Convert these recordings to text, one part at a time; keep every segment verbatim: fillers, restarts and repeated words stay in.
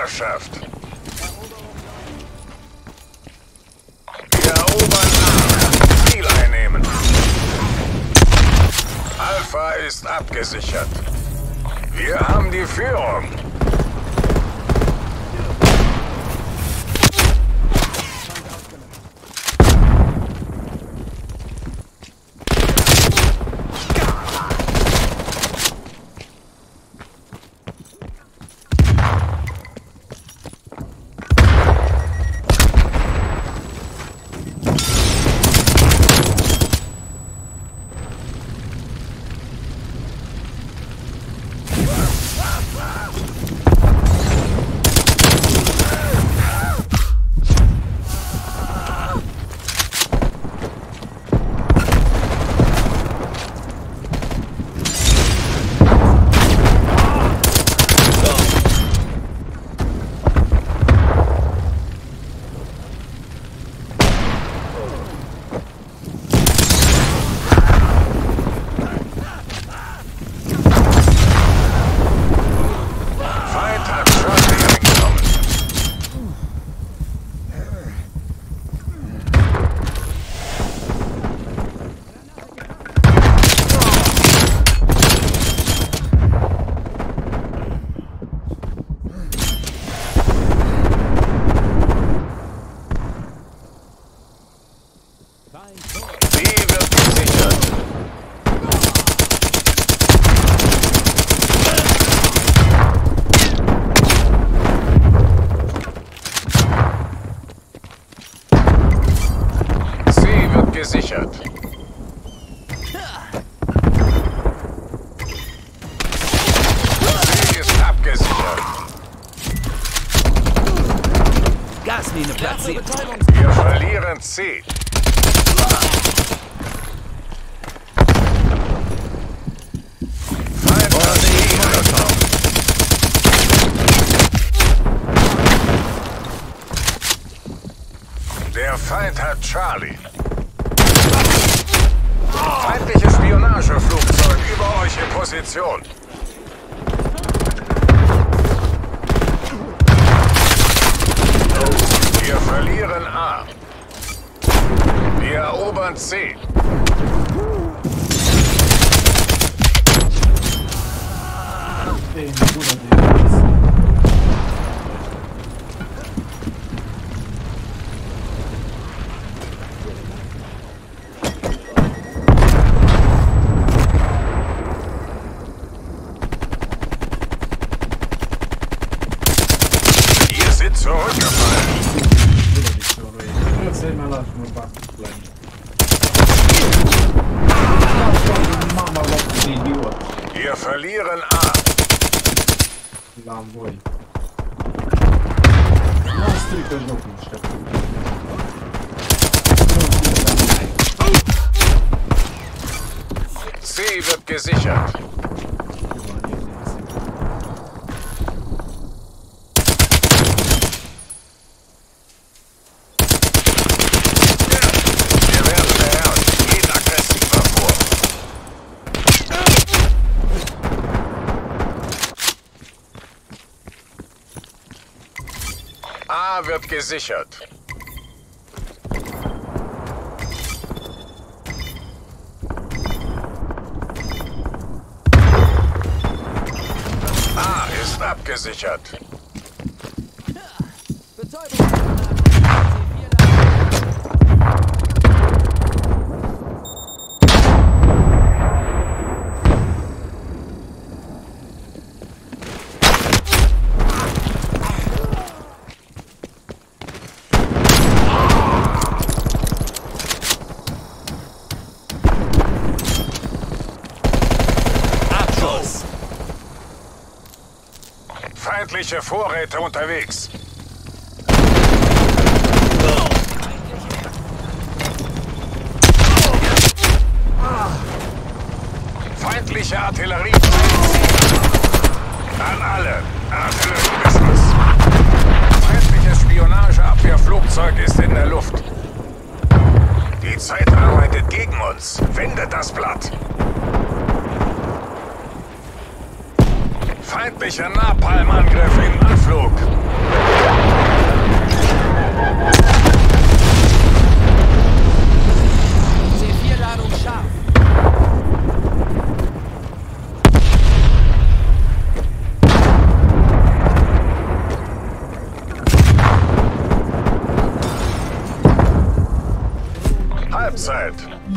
Meisterschaft. Wir erobern A. Ziel einnehmen. Alpha ist abgesichert. Wir haben die Führung. Gesichert. Sie ist abgesichert. Gasmine platziert. Wir verlieren C. Feind hat C übernommen. Der Feind hat Charlie. Feindliches Spionageflugzeug über euch in Position. Wir verlieren A. Wir erobern C. Zurückgefallen. Wir verlieren A. C wird gesichert. A wird gesichert. A ist abgesichert. Feindliche Vorräte unterwegs. Feindliche Artillerie. An alle. Artilleriebeschuss. Feindliches Spionageabwehrflugzeug ist in der Luft. Die Zeit arbeitet gegen uns. Wendet das Blatt. Feindlicher Napalmangriff im Anflug. C vier Ladung scharf. Halbzeit.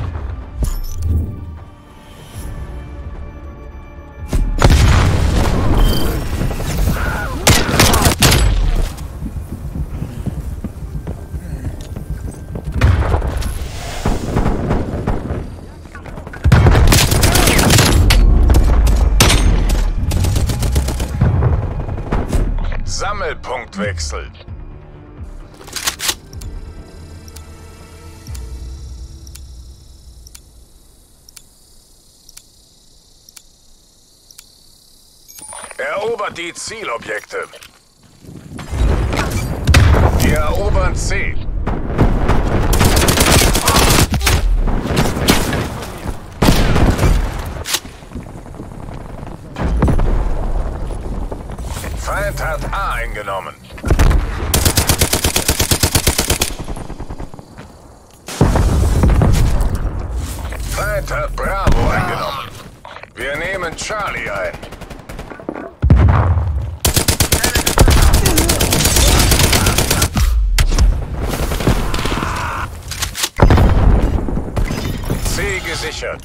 Sammelpunktwechsel. Erobert die Zielobjekte. Wir erobern C. Feind hat A eingenommen. Feind hat Bravo eingenommen. Wir nehmen Charlie ein. C gesichert.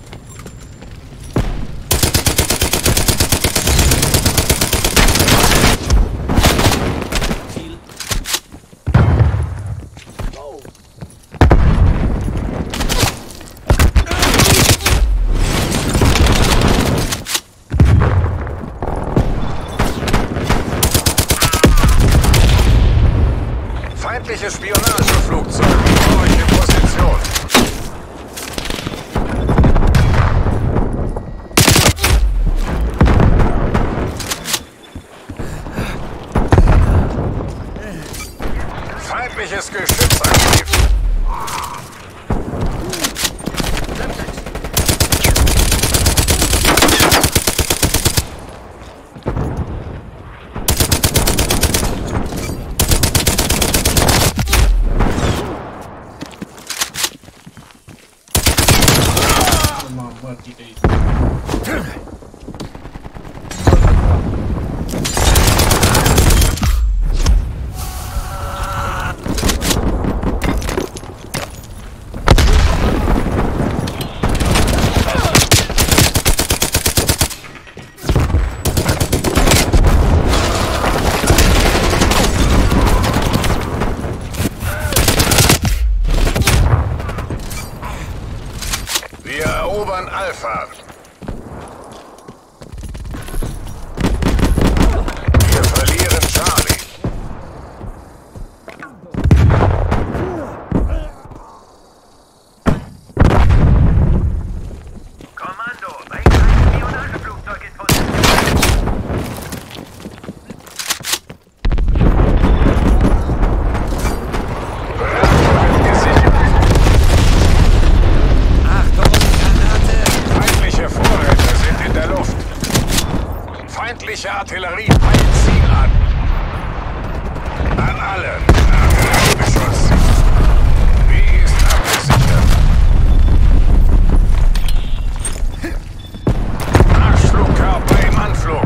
Feindliche Spionageflugzeug in euch in Position. Feindliches Geschütz aktiv. Wir erobern Alpha. Wir verlieren Charlie. Kommando, bringt ein Spionageflugzeug in Position. Feindliche Artillerie peilt Ziel an. An alle. Artilleriebeschutz. Wie ist abgesichert? Marschflugkörper im Anflug.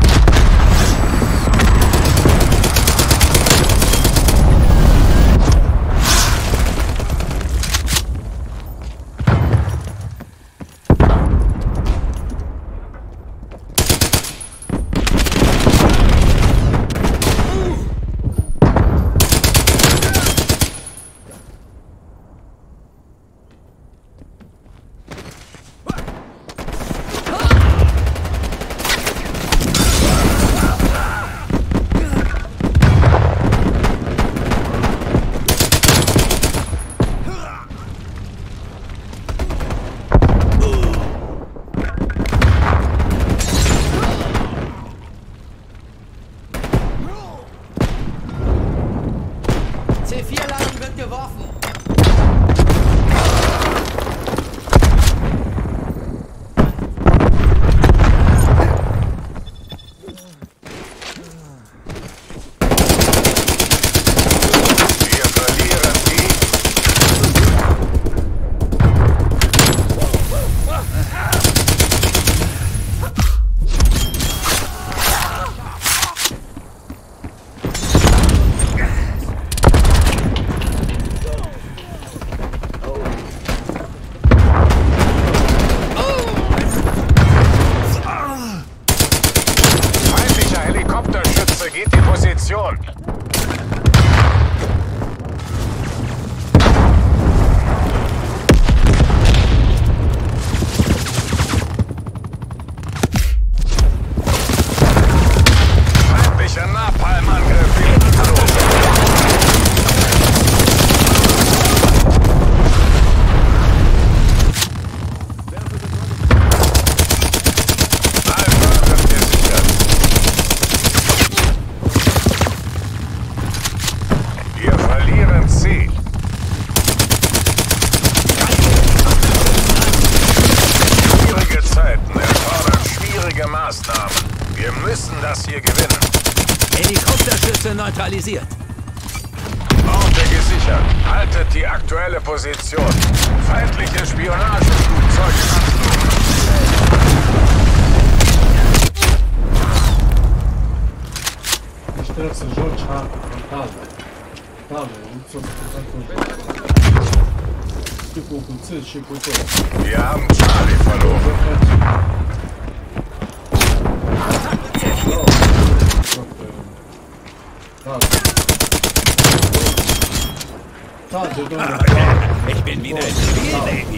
hier gewinnen. Helikopterschütze neutralisiert. Orte gesichert. Haltet die aktuelle Position. Feindliche Spionageflugzeuge in Anflug. Deci trebuie să joci hartă frontală. Frontală, nu ți-o putea cu... Și cu cuțit și cu tot. Wir haben Charlie verloren. Ich bin wieder im Spiel, Baby.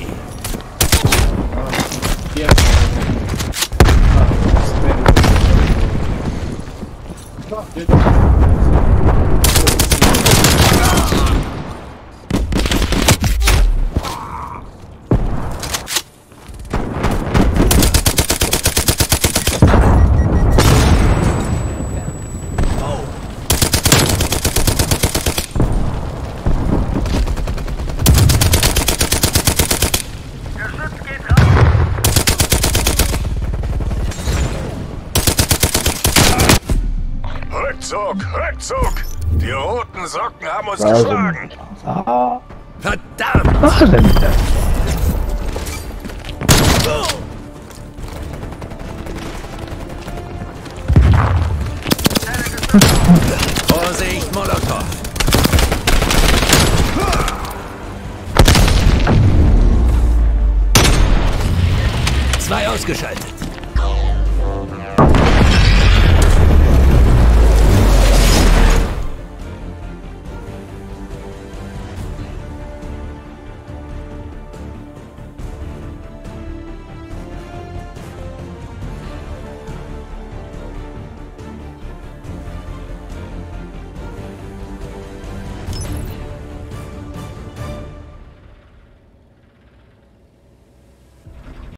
Rückzug, Rückzug! Die roten Socken haben uns geschlagen! Verdammt! Was ist denn das? Vorsicht, Molotow! Zwei ausgeschaltet.